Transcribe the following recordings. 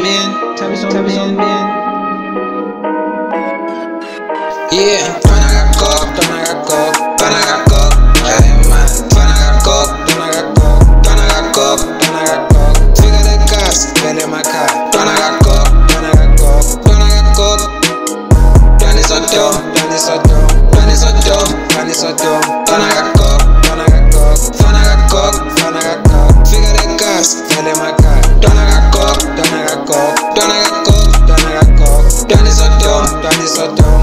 Yeah, when I got coke, when I got coke, when I got coke, hey man. When I got coke, when I got coke, when I got coke, when I got coke. Figure the gas, get in my car. When I got coke, when I got coke, when I got coke. Done is a dough, done is a dough, done is a dough, done is a dough. When I got coke, when I got coke, when I got coke, when I got coke. Figure the gas, get in my car. When I got coke, when I got coke, when I got coke, when I got coke. Done is a dough, done is a dough.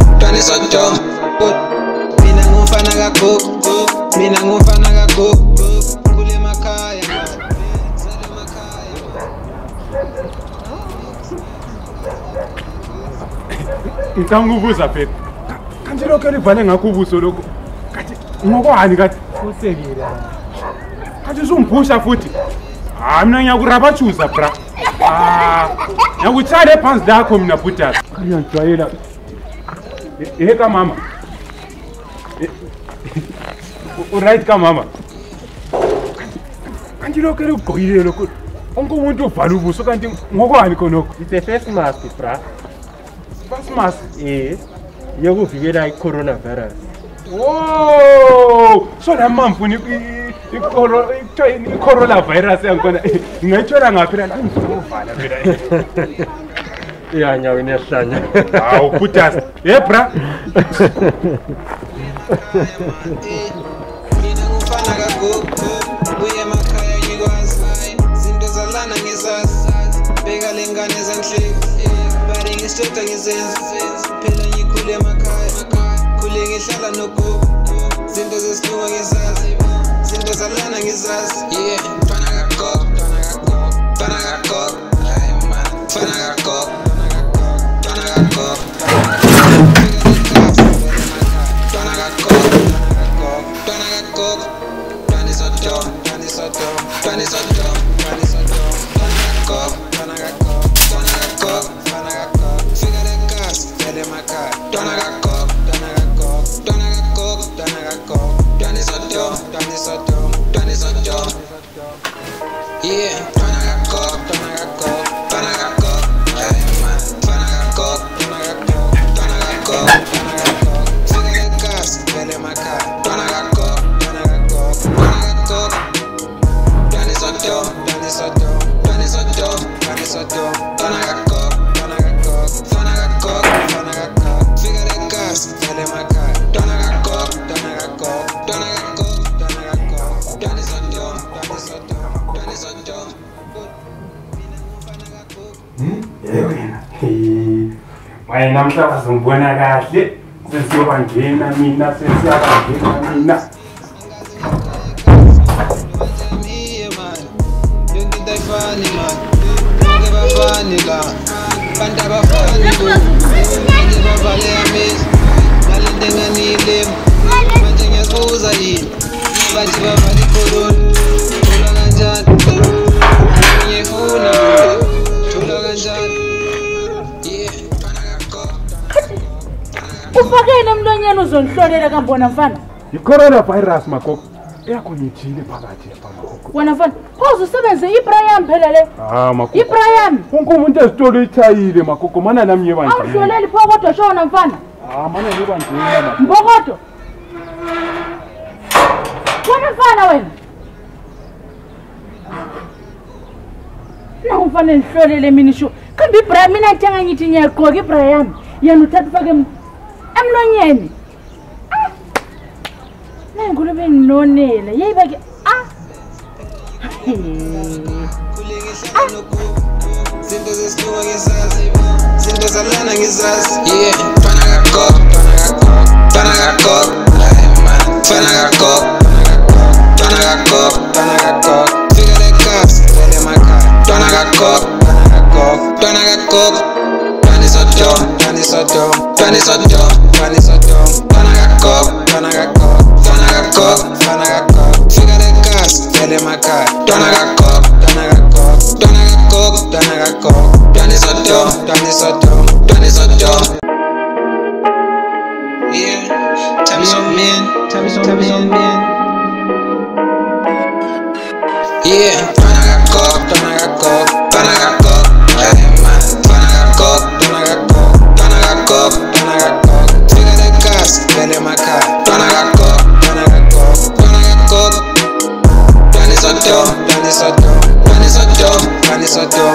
Mina ngumfana kagogo, mina ngumfana kagogo. Kule makhaya, sale makhaya. Ngikangubuza phela. Kanti lokho elivale ngakho ubuso lokho. Kathi ngokwani kathi usekile. Kathi usumbhusha futhi. Mina ngiyakurabachuza bra. Ngiyakuthanda phansi lakho mina buthazi. Ngiyajwayela. Ka mama. Right ka mama. Kanti lokho elugqoyile lokho. Onke umuntu uvala ubuso kanti ngokwani khonokho? It's a face mask, bra. Face mask? Yokuvikela i-coronavirus. Whoa! So la mamfuni i-coronavirus yakhona. Ngayithola ngaphi la ngizovala phela. Yeah, nyawo inehlanya. Hawu buthazi. Bra. Mina ngumfana kagogo, buye emakhaya ngikwazi. Zinto zalana ngizazi, bheka lengane ezandleni. Bari ngishoda ngizenza, phela ngikhule emakhaya. Khule ngihlala nogogo, zinto zesilungu ngizazi. Zinto zalana ngizazi. Yeah, mfana kagogo, mfana kagogo, mfana kagogo. Hey man, mfana kagogo. Yeah, when I got coke, when I got coke, when I got coke, hey man. When I got coke, when I got coke, when I got coke, when I got coke. Figure the gas, get in my car. When I got coke, when I got coke, when I got coke. Done is a dough, done is a dough, done is a dough, done is a dough. When I got coke, when I got coke, when I got coke, when I got coke. Figure the gas, get in my car. When I got coke, when I got coke, when I got coke, when I got coke. Done is a dough, done is a dough. Wena mhlakazi ngibona kahle sesiyobangena mina sesiyabangena mina. Funny man, never funny la. Pantaba funny go. Never vale a miss. Nalindenga nile. Manjenga spoza hii. Bachi baba ni koron. Tula ganjan. Mwenye funa. Tula ganjan. Yeah. Ufakene mlonyeni uzonhlolela kambona mfana. I-coronavirus makoko. Yakho ngithile phakathi lapha makoko. Wena mfana, uzosebenza iPrayam phela le. Makoko. iPrayam. Wonke umuntu ezitolo ithayile makoko mana nami yeba nje. Awuhloleli phokodo shona mfana. Mana yeba nje makoko. Mbokodo. Wena mfana wena. Na mfana nihlolele mina isho. Kambe iPrayam mina ngithenga ngithi ngiyagqoka iPrayam. Yena uthatha ufake emlonyeni. Ngikulo benonela yeyiba ke Zinto zesilungu ngizazi, zinto zalana ngizazi. Yeah, mfana kagogo, mfana kagogo, mfana kagogo. Hey man, mfana kagogo, mfana kagogo, mfana kagogo. Figure the gas, get in my car. Mfana kagogo, mfana kagogo, mfana kagogo. Done is a dough, done is a dough, done is a dough, done is a dough. Mfana kagogo, mfana kagogo. Figure the gas, get in my car. Done I got coke, done I got coke, done I got coke, done I got coke. Done is a dough, done is a dough, done is a dough. Yeah, tell me some man, tell me some man. Yeah, done I got coke, done I got coke, done I got coke. Hey man. vuelto